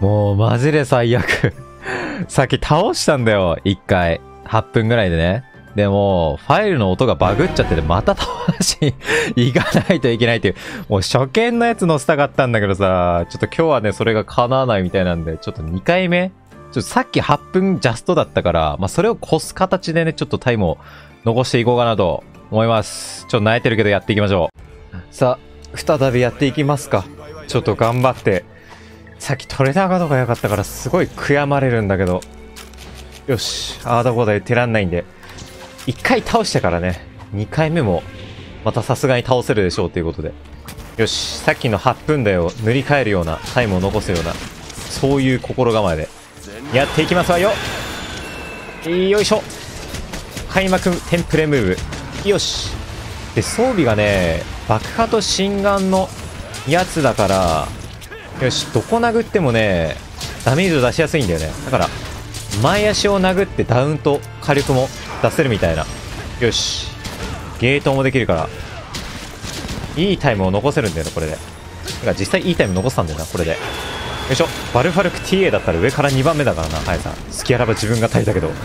もうマジで最悪。さっき倒したんだよ、1回。8分ぐらいでね。でも、ファイルの音がバグっちゃってて、また倒しに行かないといけないっていう、もう初見のやつ載せたかったんだけどさ、ちょっと今日はね、それが叶わないみたいなんで、ちょっと2回目ちょっとさっき8分ジャストだったから、まあ、それを越す形でね、ちょっとタイムを残していこうかなと思います。ちょっと慣れてるけどやっていきましょう。さあ、再びやっていきますか。ちょっと頑張って。さっき取れたかどうか良かったから、すごい悔やまれるんだけど。よし、ああだこうだ言ってらんないんで。1回倒したからね、2回目も、またさすがに倒せるでしょうということで。よし、さっきの8分台を塗り替えるような、タイムを残すような、そういう心構えで、やっていきますわよ。よいしょ。開幕テンプレムーブ。よし。で、装備がね、爆破と心眼のやつだから、よし、どこ殴ってもね、ダメージを出しやすいんだよね。だから、前足を殴ってダウンと火力も出せるみたいな。よし。ゲートもできるから、いいタイムを残せるんだよね、これで。だから実際いいタイム残したんだよな、これで。よいしょ。バルファルク TA だったら上から2番目だからな、速さ。スキャラバ自分が耐えたけど。い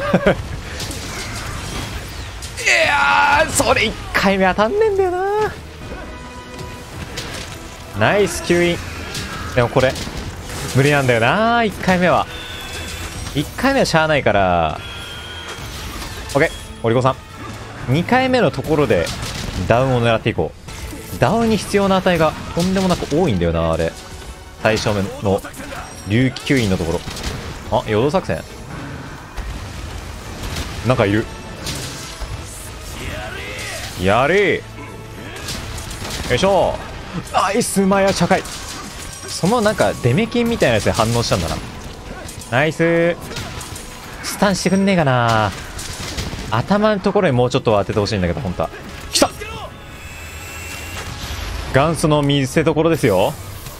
やー、それ1回目当たんねえんだよな。ナイス吸引。でもこれ、無理なんだよな、1回目は。1回目はしゃあないから、OK、オリコさん。2回目のところでダウンを狙っていこう。ダウンに必要な値がとんでもなく多いんだよな、あれ。最初の竜気吸引のところ。あ、陽動作戦なんかいる。やれよいしょ。ナイスマヤ社会。そのなんかデメキンみたいなやつで反応したんだな。ナイス。スタンしてくんねえかな。頭のところにもうちょっと当ててほしいんだけど、本当は。来た。元祖の見せ所ですよ。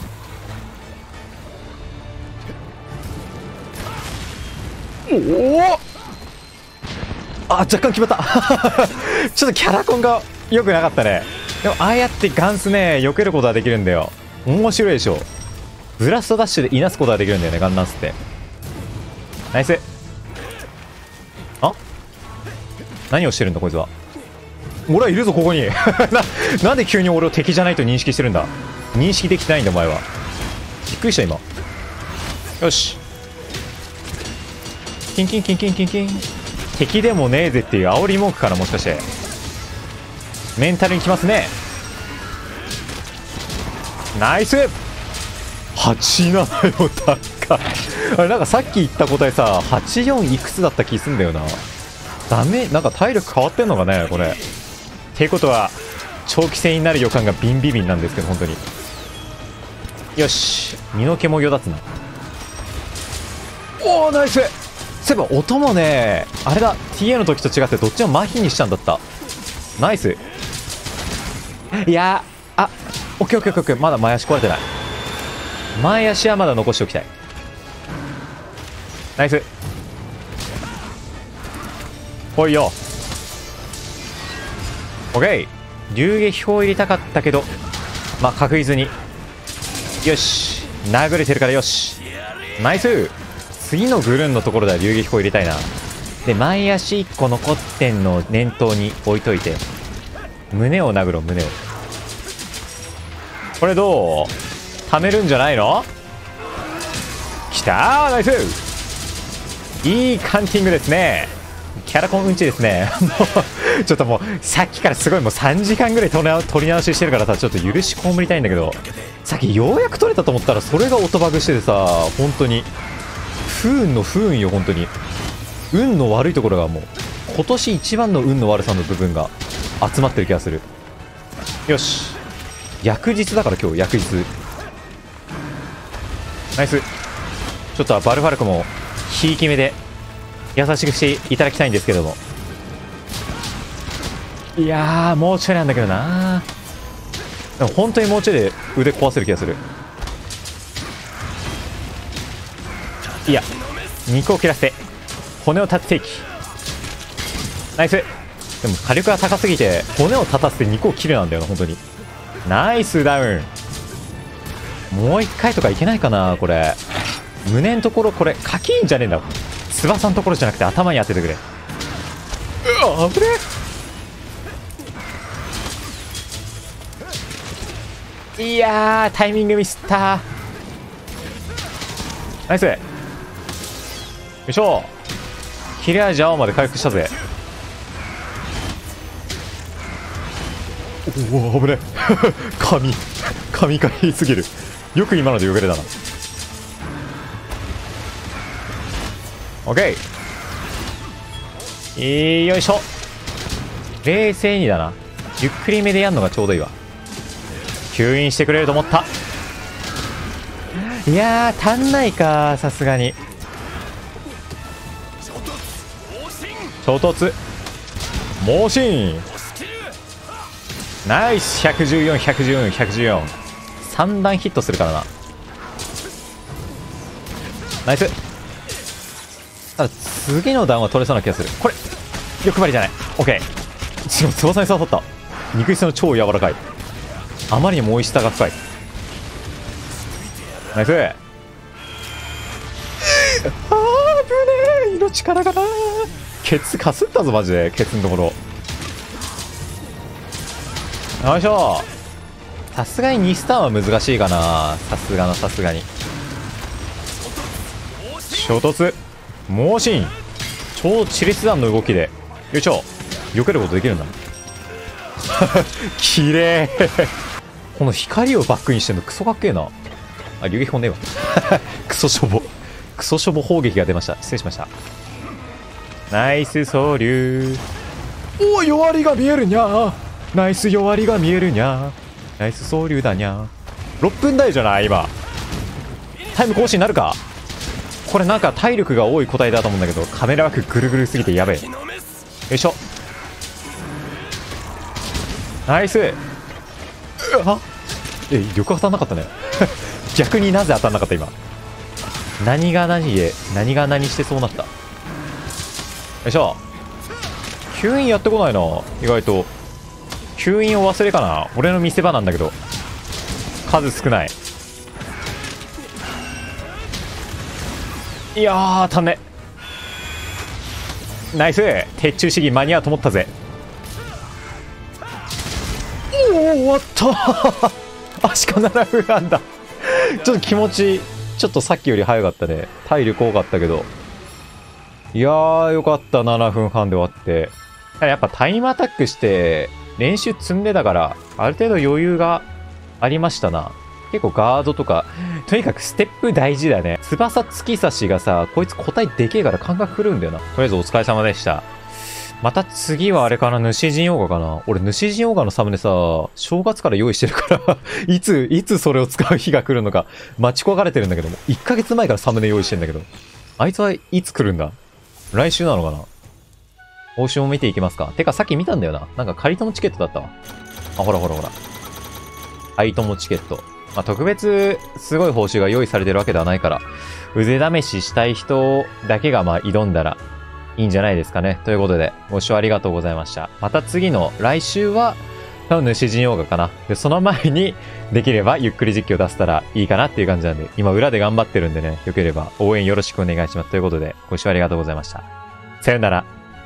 おお。あ、若干決まった。ちょっとキャラコンが良くなかったね。でもああやってガンスね、避けることができるんだよ。面白いでしょ。ブラストダッシュでいなすことができるんだよね、ガンダンスって。ナイス。あ、何をしてるんだこいつは。俺はいるぞここに。なんで急に俺を敵じゃないと認識してるんだ。認識できてないんだお前は。びっくりした今。よし。キンキンキンキンキンキン。敵でもねえぜっていう煽り文句からもしかして。メンタルにきますね。ナイス。87よ、高っ。あれなんかさっき言った答えさ、84いくつだった気すんだよな。ダメ、なんか体力変わってんのかねこれ。っていうことは長期戦になる予感がビンビビンなんですけど、本当に。よし、身の毛もよだつな。おおナイス。そういえば音もね、あれだ、 TA の時と違ってどっちも麻痺にしたんだった。ナイス。いやー、あ、オッケーオッケーオッケー。まだ前足壊れてない。前足はまだ残しておきたい。ナイス。来いよ。オッケー。流撃砲入れたかったけど、まあ確実に。よし、殴れてるからよし。ナイス。次のグルーンのところでは流撃砲入れたいな。で、前足1個残ってんのを念頭に置いといて、胸を殴ろう、胸を。これどう？溜めるんじゃないの？きたー、ナイス。いいカンティングですね。キャラコンうんちですね。もうちょっともうさっきからすごいもう3時間ぐらい取り直ししてるからさ、ちょっと許し被りたいんだけど、さっきようやく取れたと思ったらそれが音バグしててさ、本当に不運の不運よ。本当に運の悪いところがもう今年一番の運の悪さの部分が集まってる気がする。よし、翌日だから今日翌日。ナイス。ちょっとバルファルクもひいき目で優しくしていただきたいんですけども。いやー、もうちょいなんだけどな。でも本当にもうちょいで腕壊せる気がする。いや、肉を切らせて骨を立てていき。ナイス。でも火力が高すぎて骨を立たせて肉を切るなんだよな、本当に。ナイスダウン。もう一回とかいけないかなこれ。 胸のところこれカキーンじゃねえんだ。翼のところじゃなくて頭に当ててくれ。うわ危ねえ。いやータイミングミスったー。ナイス。よいしょ。切れ味青まで回復したぜ。おお危ねえ神がいいすぎる。よく今のでよけれたな。オッケー。よいしょ。冷静にだな。ゆっくりめでやんのがちょうどいいわ。吸引してくれると思った。いやー足んないかさすがに。衝突猛進。ナイス。1141114113段ヒットするからな。ナイス。ただ次の段は取れそうな気がする。これ欲張りじゃない。オッケー。翼に刺さった。肉質の超柔らかい。あまりにも美味しさが深い。ナイス。あーぶねえ。命からがな。ケツかすったぞマジで。ケツのところ。よいしょ。さすがに2スターは難しいかな。さすがに衝突猛進。超チリス弾の動きでよいしょ。避けることできるんだ。きれい。この光をバックにしてんのクソかっけえな。あ、流撃砲ねえわ。クソしょぼ砲撃が出ました。失礼しました。ナイス総流。おお弱りが見えるにゃー。ナイス弱りが見えるにゃー。ナイス総流だにゃー。6分台じゃない今。タイム更新になるか。これなんか体力が多い個体だと思うんだけど、カメラ枠ぐるぐるすぎてやべえ。よいしょ。ナイス。あよく当たんなかったね。逆になぜ当たんなかった今。何が何してそうなった。よいしょ。吸引やってこないな意外と。吸引を忘れかな。俺の見せ場なんだけど数少ない。いやー足んね。ナイス。鉄柱試技間に合うと思ったぜ。おお終わったあしか7分なんだ。ちょっと気持ちちょっとさっきより早かったね。体力多かったけど。いやーよかった。7分半で終わって。やっぱタイムアタックして練習積んでたからある程度余裕がありましたな。結構ガードとかとにかくステップ大事だね。翼突き刺しがさこいつ個体でけえから感覚くるんだよな。とりあえずお疲れ様でした。また次はあれかな。主人オーガかな。俺主人オーガのサムネさ正月から用意してるからいつそれを使う日が来るのか待ち焦がれてるんだけども、1ヶ月前からサムネ用意してんだけど、あいつはいつ来るんだ。来週なのかな。報酬も見ていきますか。てかさっき見たんだよな。なんか借り友チケットだったわ。あほら借り友チケット。まあ、特別すごい報酬が用意されてるわけではないから、腕試ししたい人だけがまあ挑んだらいいんじゃないですかね。ということで、ご視聴ありがとうございました。また次の来週は、多分主人オーガかな。で、その前に、できればゆっくり実況出せたらいいかなっていう感じなんで、今裏で頑張ってるんでね、よければ応援よろしくお願いします。ということで、ご視聴ありがとうございました。さよなら。